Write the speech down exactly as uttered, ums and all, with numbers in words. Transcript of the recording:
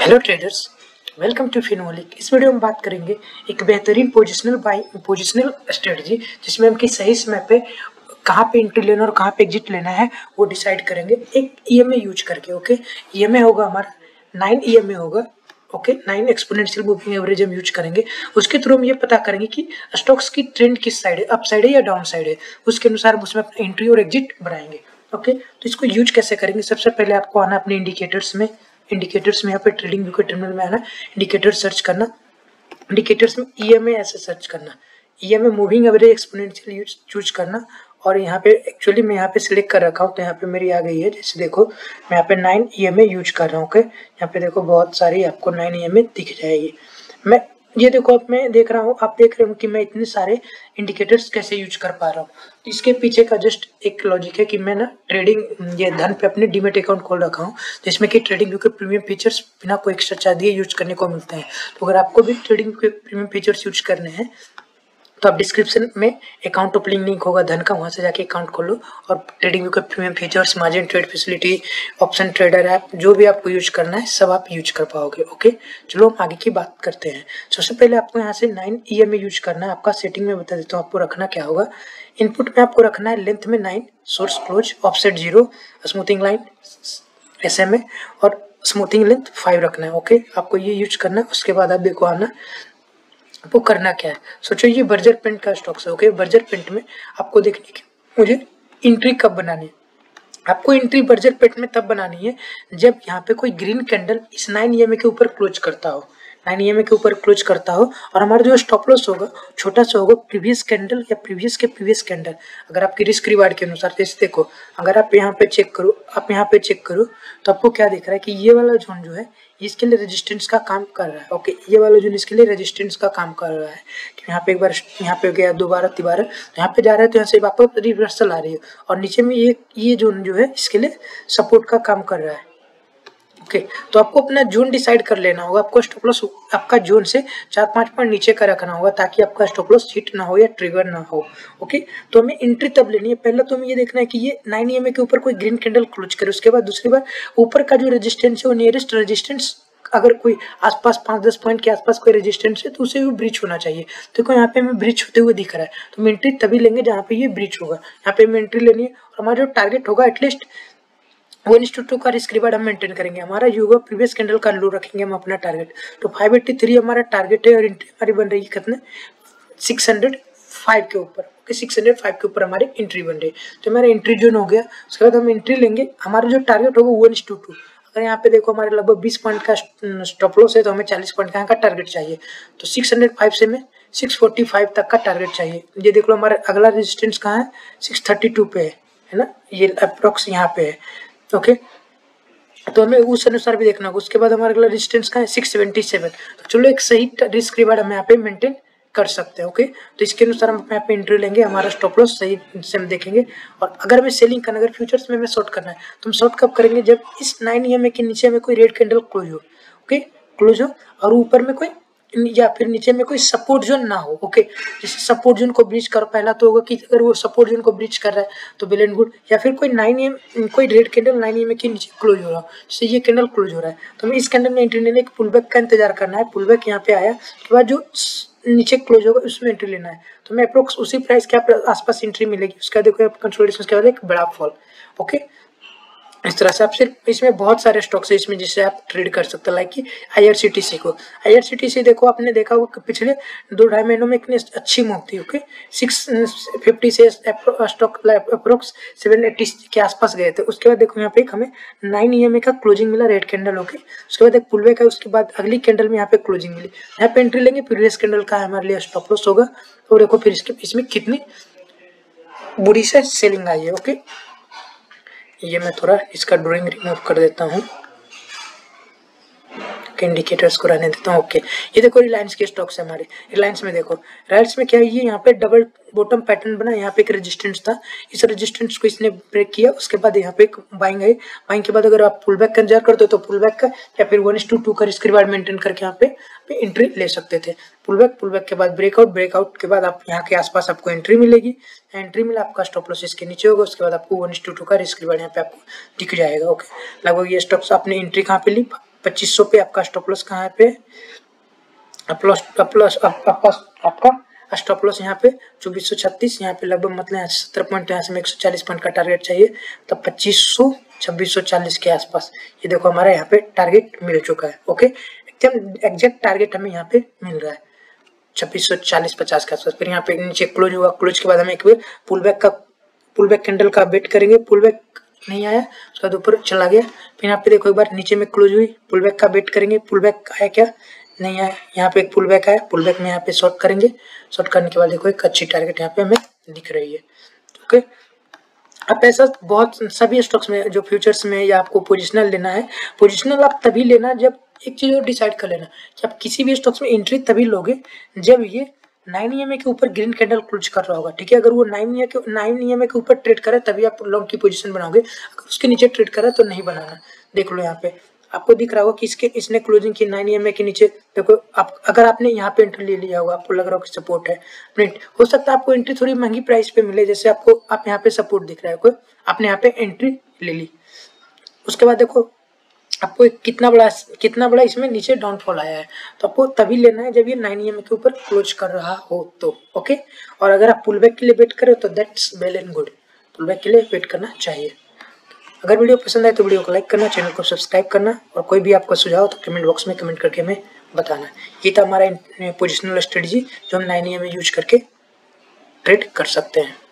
Hello traders, welcome to Finolic. इस video में बात करेंगे एक बेहतरीन पोजिशनल बाई पोजिशनल स्ट्रेटजी जिसमें हम कि सही समय पे कहाँ पे एंट्री लेना और कहाँ पे एग्जिट लेना है वो डिसाइड करेंगे एक ईएमए यूज करके। ओके, ईएमए होगा हमारा नाइन ईएमए होगा। Okay, nine exponential moving average हम यूज करेंगे। उसके थ्रू हम ये पता करेंगे कि स्टॉक्स की ट्रेंड किस साइड है, अप साइड है या डाउन साइड है। उसके अनुसार हम उसमें अपना एंट्री और एग्जिट बनाएंगे। ओके, तो इसको यूज कैसे करेंगे? सबसे पहले आपको आना अपने इंडिकेटर्स में। इंडिकेटर्स में यहाँ पे ट्रेडिंग व्यू के टर्मिनल में आना, इंडिकेटर सर्च करना। इंडिकेटर्स में ईएमए ऐसे सर्च करना, EMA moving average exponential use choose करना। और यहाँ पे एक्चुअली मैं यहाँ पे सिलेक्ट कर रखा हूँ तो यहाँ पे मेरी आ गई है। जैसे देखो मैं यहाँ पे नाइन ईएमए यूज कर रहा हूँ। ओके, यहाँ पे देखो बहुत सारी आपको नाइन ईएमए दिख जाएगी। मैं ये देखो अब मैं देख रहा हूँ, आप देख रहे हो कि मैं इतने सारे इंडिकेटर्स कैसे यूज कर पा रहा हूँ। इसके पीछे का जस्ट एक लॉजिक है कि मैं ना ट्रेडिंग ये धन पे अपने डीमेट अकाउंट खोल रखा हूँ जिसमें कि ट्रेडिंग व्यू के प्रीमियम फीचर्स बिना कोई एक्स्ट्रा चार्ज दिए यूज करने को मिलते हैं। तो अगर आपको भी ट्रेडिंग के प्रीमियम फीचर्स यूज करने हैं तो आप डिस्क्रिप्शन में अकाउंट ओपनिंग लिंक होगा धन का, वहाँ से जाके अकाउंट खोलो और ट्रेडिंग व्यू के premium features, margin trade facility, option trader app, जो भी आपको यूज करना है सब आप यूज कर पाओगे। ओके, चलो हम आगे की बात करते हैं। सबसे पहले आपको यहाँ से नाइन ईएमए यूज करना है। आपका सेटिंग में बता देता हूँ आपको रखना क्या होगा। इनपुट में आपको रखना है लेंथ में nine, source close, offset zero, smoothing line S M A और स्मूथिंग लेंथ फाइव रखना है। ओके, आपको ये यूज करना है। उसके बाद आप देखो आना आपको करना क्या है। सोचो ये बर्जर पेंट का स्टॉक्स है। ओके, बर्जर पेंट में आपको देखने की मुझे एंट्री कब बनानी है। आपको एंट्री बर्जर पेंट में तब बनानी है जब यहाँ पे कोई ग्रीन कैंडल इस नाइन ईएमए के ऊपर क्लोज करता हो, नाइन ईएमए के ऊपर क्लोज करता हो और हमारा जो स्टॉप लॉस होगा छोटा सा होगा प्रीवियस कैंडल या प्रीवियस के प्रीवियस कैंडल। अगर आपकी रिस्क रिवार्ड के अनुसार, जैसे देखो अगर आप यहाँ पे चेक करो, आप यहाँ पे चेक करो तो आपको क्या दिख रहा है कि ये वाला जोन जो है इसके लिए रेजिस्टेंस का काम कर रहा है। ओके, ये वाला जोन इसके लिए रेजिस्टेंस का काम कर रहा है कि यहाँ पे एक बार यहाँ पे गया दोबारा तिबारा यहाँ पे जा रहा है तो यहाँ से वापस रिवर्सल आ रही है और नीचे में ये ये जोन जो है इसके लिए सपोर्ट का काम कर रहा है। ओके okay, तो आपको अपना जोन डिसाइड कर लेना होगा। आपको स्टॉप लॉस आपका जोन से चार पांच पॉइंट नीचे का रखना होगा ताकि आपका स्टॉप लॉस हिट ना हो या ट्रिगर ना हो। ओके okay, तो हमें एंट्री तब लेनी है। पहले तो हमें ये देखना है कि ये नाइन ईएमए के ऊपर कोई ग्रीन कैंडल क्लोज करे। उसके बाद दूसरी बार ऊपर का जो रेजिस्टेंस है वो नियरेस्ट रेजिस्टेंस अगर कोई आसपास पाँच दस पॉइंट के आसपास कोई रेजिस्टेंस है तो उसे भी ब्रीच होना चाहिए। देखो यहाँ पे हमें ब्रीच होते हुए दिख रहा है तो हम एंट्री तभी लेंगे जहाँ पे ये ब्रीच होगा। यहाँ पे हमें एंट्री लेनी है और हमारा जो टारगेट होगा at least one is to two का रिस्क रिवार्ड हम मेंटेन करेंगे। हमारा योगा प्रीवियस कैंडल का लो रखेंगे हम अपना टारगेट। तो फाइव एट्टी थ्री हमारा टारगेट है और एंट्री हमारी बन रही है कितने सिक्स हंड्रेड फाइव के ऊपर। ओके, सिक्स हंड्रेड फाइव के ऊपर हमारी एंट्री बन रही है तो हमारा एंट्री जोन हो गया। उसके बाद हम एंट्री लेंगे। हमारा जो टारगेट होगा वन इस टू टू। अगर यहाँ पे देखो हमारे लगभग बीस पॉइंट का स्टॉप लॉस है तो हमें चालीस पॉइंट का यहाँ का टारगेट चाहिए। तो सिक्स हंड्रेड फाइव से हमें सिक्स फोर्टी फाइव तक का टारगेट चाहिए। ये देख लो हमारा अगला रेजिस्टेंस कहाँ है, सिक्स थर्टी टू पे है, है ना, ये अप्रोक्स यहाँ पे है। ओके, तो हमें उस अनुसार भी देखना होगा। उसके बाद हमारा अगला रेजिस्टेंस का है सिक्स सेवेंटी सेवन। तो चलो एक सही रिस्क रिवार्ड हम यहाँ पे मेंटेन कर सकते हैं। ओके, तो इसके अनुसार हम यहाँ पे एंट्री लेंगे, हमारा स्टॉप लॉस सही से हम देखेंगे। और अगर हमें सेलिंग करना, अगर फ्यूचर्स में हमें शॉर्ट करना है तो हम शॉर्ट कब करेंगे, जब इस नाइन ईएमए के नीचे में कोई रेड कैंडल क्लोज हो। ओके, क्लोज हो और ऊपर में कोई या फिर नीचे में कोई सपोर्ट जोन ना हो। ओके, जैसे सपोर्ट जोन को ब्रीच करो। पहला तो होगा कि अगर वो सपोर्ट जोन को ब्रीच कर रहा है तो वेल एंड गुड, या फिर कोई नाइन एम कोई रेड कैंडल नाइन एम के नीचे क्लोज हो रहा है, जैसे ये कैंडल क्लोज हो रहा है तो हमें इस कैंडल में एंट्री लेने एक पुलबैक का इंतजार करना है। पुलबैक यहाँ पे आया उसके बाद जो नीचे क्लोज होगा उसमें एंट्री लेना है। तो हमें अप्रोक्स उसी प्राइस के आसपास एंट्री मिलेगी। उसका देखो कंसोलिडेशन के बाद एक बड़ा फॉल। ओके, इस तरह से आप सिर्फ इसमें बहुत सारे स्टॉक्स है इसमें जिससे आप ट्रेड कर सकते हैं। लाइक कि आईआरसीटीसी को, आईआरसीटीसी देखो आपने देखा होगा पिछले दो ढाई महीनों में इतनी अच्छी मूव थी। ओके, सिक्स फिफ्टी से स्टॉक अप्रोक्स सेवन एट्टी के आसपास गए थे। उसके बाद देखो यहाँ पे हमें नाइन ईएमए का क्लोजिंग मिला रेड कैंडल। ओके, उसके बाद एक पुलबैक है, उसके बाद अगली कैंडल में यहाँ पे क्लोजिंग मिली। यहाँ पे एंट्री लेंगे, प्रीवियस कैंडल का हमारे लिए स्टॉप लॉस होगा और देखो फिर इसके इसमें कितनी बुरी से सेलिंग आई है। ओके, ये मैं थोड़ा इसका ड्राइंग रिमूव कर देता हूँ, इंडिकेटर्स को रहने देता हूँ। ओके, ये देखो रिलायंस के स्टॉक्स है हमारे। रिलायंस में देखो, रिलायंस में क्या है, ये यहाँ पे डबल बॉटम पैटर्न बना, यहाँ पे एक रेजिस्टेंस था, इस रेजिस्टेंस को इसने ब्रेक किया। उसके बाद यहाँ पे एक बाइंग आई, बाइंग के बाद अगर आप पुल बैक का इंतजार करते हो तो पुल बैक का या फिर वन इस टू टू का रिस्क रिवार्ड मेंटेन करके यहाँ पे एंट्री ले सकते थे। पुल बैक पुल बैक के बाद ब्रेकआउट, ब्रेकआउट के बाद आप यहाँ के आसपास आपको एंट्री मिलेगी। एंट्री मिला, आपका स्टॉप लॉस इसके नीचे होगा। उसके बाद आपको वन इस टू टू का रिस्क रिवार्ड यहाँ पे आपको दिख जाएगा। ओके, लगभग ये स्टॉक्स आपने एंट्री कहाँ पे ली, पच्चीस सौ पे आपका स्टॉप लॉस कहाँ पे प्लस प्लस आपका स्टॉप लॉस यहाँ पे चौबीस सौ छत्तीस, यहाँ पे लगभग मतलब यहाँ सत्तर पॉइंट, यहाँ से एक सौ चालीस पॉइंट का टारगेट चाहिए, तब पच्चीस सौ छब्बीस सौ चालीस के आसपास ये देखो हमारा यहाँ पे टारगेट मिल चुका है। ओके, एकदम एग्जैक्ट टारगेट हमें यहाँ पे मिल रहा है छब्बीस सौ चालीस पचास के आसपास। फिर यहाँ पे नीचे क्लोज हुआ, क्लोज के बाद हमें एक बार पुल बैक का पुल बैक कैंडल का वेट करेंगे, पुल बैक नहीं आया उसके बाद ऊपर चला गया। फिर यहाँ पे देखो एक बार नीचे में क्लोज हुई, पुल बैक का वेट करेंगे, पुल बैक आया क्या, नहीं आया। यहाँ पे एक पुल बैक आया, पुल बैक में यहाँ पे शॉर्ट करेंगे, शॉर्ट करने के बाद देखो एक अच्छी टारगेट यहाँ पे हमें दिख रही है। ओके, अब ऐसा बहुत सभी स्टॉक्स में जो फ्यूचर्स में या आपको पोजिशनल लेना है, पोजिशनल आप तभी लेना जब एक चीज और डिसाइड कर लेना कि आप किसी भी स्टॉक्स में एंट्री तभी लोगे जब ये नाइन ई एम ए के ऊपर ग्रीन कैंडल क्लोज कर रहा होगा। ठीक है, अगर वो नाइन ई के नाइन ई एम ए के ऊपर ट्रेड करे तभी आप लॉन्ग की पोजीशन बनाओगे, अगर उसके नीचे ट्रेड करे तो नहीं बनाना। देख लो यहाँ पे आपको दिख रहा होगा कि इसके इसने क्लोजिंग की नाइन ई एम ए के नीचे। देखो आप अगर आपने यहाँ पे एंट्री ले लिया होगा, आपको लग रहा होगा कि सपोर्ट है, प्रिंट हो सकता है आपको एंट्री थोड़ी महंगी प्राइस पे मिले, जैसे आपको आप यहाँ पे सपोर्ट दिख रहा है, कोई आपने यहाँ पे एंट्री ले ली, उसके बाद देखो आपको कितना बड़ा कितना बड़ा इसमें नीचे डाउनफॉल आया है, तो आपको तभी लेना है जब ये नाइन ई एम ए के ऊपर क्लोज कर रहा हो तो। ओके, और अगर आप पुल बैक के लिए वेट करें तो that's well and good, pull back के लिए वेट करना चाहिए। अगर वीडियो पसंद आए तो वीडियो को लाइक करना, चैनल को सब्सक्राइब करना, और कोई भी आपका सुझाव तो कमेंट बॉक्स में कमेंट करके हमें बताना। ये था हमारा पोजिशनल स्ट्रेटजी जो हम nine E M A use करके ट्रेड कर सकते हैं।